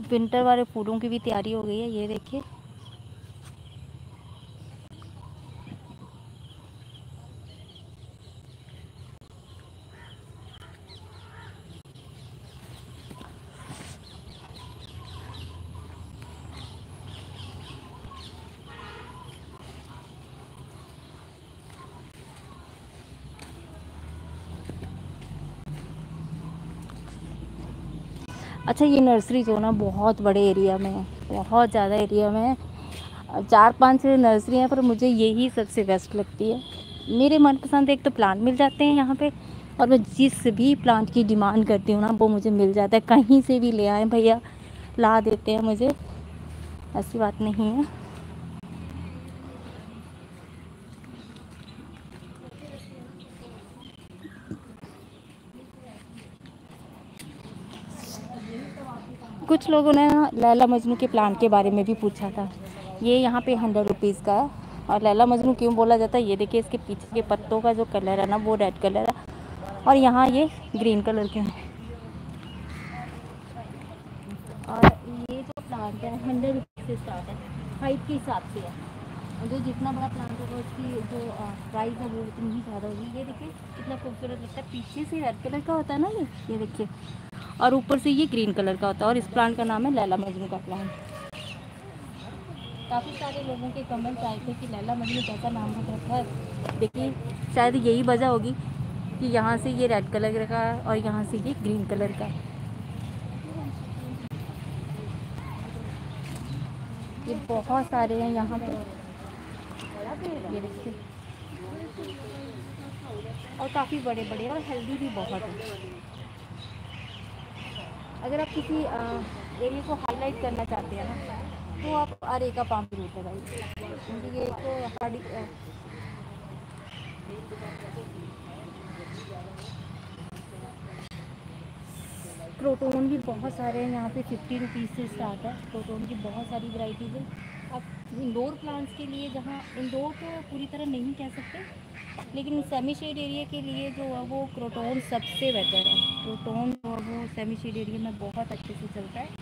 Winter वाले फूलों की भी तैयारी हो गई है, ये देखिए। अच्छा, ये नर्सरी जो ना बहुत बड़े एरिया में है, बहुत ज़्यादा एरिया में है। 4-5 नर्सरी हैं, पर मुझे यही सबसे बेस्ट लगती है। मेरे मनपसंद एक तो प्लांट मिल जाते हैं यहाँ पे, और मैं जिस भी प्लांट की डिमांड करती हूँ ना वो मुझे मिल जाता है। कहीं से भी ले आए भैया, ला देते हैं मुझे, ऐसी बात नहीं है। कुछ लोगों ने ना लैला मजनू के प्लांट के बारे में भी पूछा था। ये यहाँ पे 100 रुपीज़ का है। और लैला मजनू क्यों बोला जाता है, ये देखिए, इसके पीछे के पत्तों का जो कलर है ना वो रेड कलर है, और यहाँ ये ग्रीन कलर के हैं। और ये जो प्लांट है 100 रुपीज़ से स्टार्ट है, हाइट के हिसाब से है। और जो जितना बड़ा प्लांट होगा उसकी जो प्राइस है वो उतनी ही ज़्यादा होगी। ये देखिए कितना खूबसूरत लगता है, पीछे से रेड कलर का होता है ना ये देखिए, और ऊपर से ये ग्रीन कलर का होता है। और इस प्लांट का नाम है लैला मजनू का प्लांट। काफ़ी सारे लोगों के कमेंट्स आए थे कि लैला मजनू कैसा नाम रखा है। देखिए, शायद यही वजह होगी कि यहाँ से ये रेड कलर का है और यहाँ से ये ग्रीन कलर का है। ये बहुत सारे हैं यहाँ पे, ये देखिए, और काफ़ी बड़े बड़े और हेल्दी भी बहुत है। अगर आप किसी एरिया को हाईलाइट करना चाहते हैं ना, तो आप अरेका पाम जरूर लगाइए, क्योंकि ये तो हार्डी क्रोटोन भी बहुत सारे हैं यहाँ पे। 50 रुपीज़ से स्टार्ट है क्रोटोन की, बहुत सारी वैरायटीज़ है। आप इंडोर प्लांट्स के लिए, जहाँ इंडोर तो पूरी तरह नहीं कह सकते, लेकिन सेमी शेड एरिया के लिए जो है वो क्रोटोन सबसे बेटर है। क्रोटोन जो है वो सेमी शेड एरिया में बहुत अच्छे से चलता है।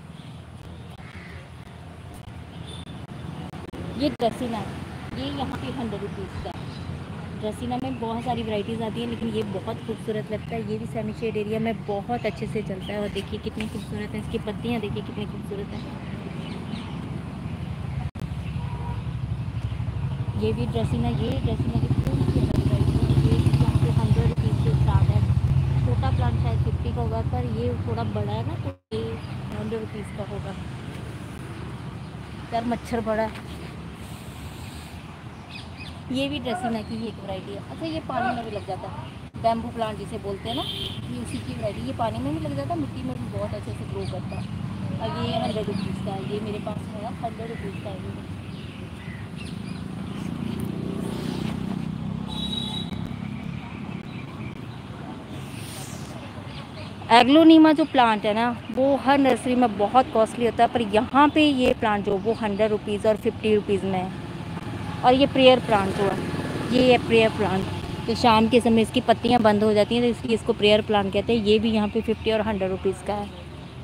ये ड्रेसिना है, ये यहाँ पे 100 रुपीज़ का है। ड्रेसिना में बहुत सारी वैरायटीज़ आती हैं, लेकिन ये बहुत खूबसूरत लगता है। ये भी सेमी शेड एरिया में बहुत अच्छे से चलता है। और देखिए कितनी खूबसूरत है, इसकी पत्तियाँ देखिए कितनी खूबसूरत है। ये भी ड्रेसिना, ये ड्रेसिना की फूल की वैरायटी है। ये भी यहाँ पे 100 रुपीज़ से स्टार्ट है। छोटा प्लांट शायद 50 का होगा, पर ये थोड़ा बड़ा है ना, तो ये 100 रुपीज़ का होगा। यार मच्छर बड़ा है। ये भी ड्रेसिना की ही एक वैरायटी है। अच्छा, ये पानी में भी लग जाता है, बैम्बू प्लांट जिसे बोलते हैं ना, ये उसी की वैरायटी। ये पानी में भी लग जाता है, मिट्टी में भी बहुत अच्छे से ग्रो करता है। और ये 100 रुपीज़ का है, ये मेरे पास है ना, 100 रुपीज़ का है। एग्लोनीमा जो प्लांट है ना वो हर नर्सरी में बहुत कॉस्टली होता है, पर यहाँ पे ये प्लांट जो वो 100 रुपीज़ और 50 रुपीज़ में है। और ये प्रेयर प्लांट जो है, ये है प्रेयर प्लांट। तो शाम के समय इसकी पत्तियाँ बंद हो जाती हैं, तो इसलिए इसको प्रेयर प्लांट कहते हैं। ये भी यहाँ पे 50 और 100 रुपीज़ का है।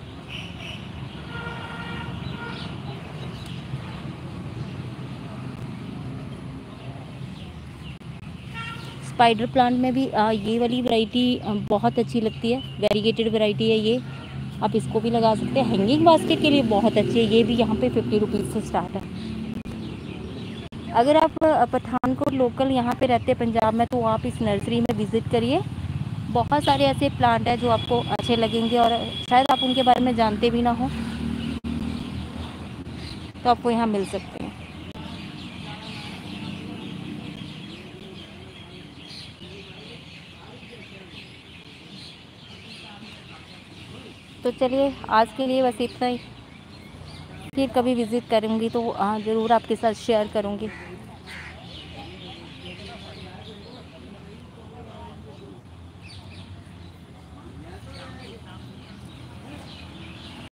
स्पाइडर प्लांट में भी ये वाली वैरायटी बहुत अच्छी लगती है, वेरीगेटेड वैरायटी है ये। आप इसको भी लगा सकते हैं, हैंगिंग बास्केट के लिए बहुत अच्छी है। ये भी यहाँ पे 50 रुपीज़ से स्टार्ट है। अगर आप पठानकोट लोकल यहाँ पे रहते हैं पंजाब में, तो आप इस नर्सरी में विज़िट करिए। बहुत सारे ऐसे प्लांट हैं जो आपको अच्छे लगेंगे, और शायद आप उनके बारे में जानते भी ना हो, तो आपको यहाँ मिल सकते हैं। तो चलिए, आज के लिए बस इतना ही। फिर कभी विज़िट करूँगी तो ज़रूर आपके साथ शेयर करूँगी।